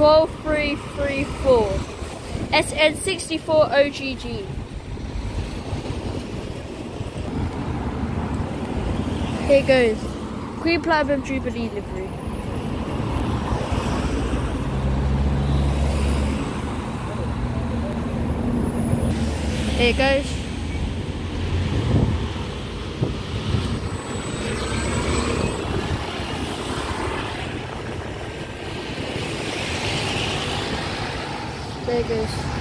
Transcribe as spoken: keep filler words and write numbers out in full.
twelve three three four. S N sixty-four O G G. Here goes. Queen Platinum Jubilee livery. Here it goes. There it goes.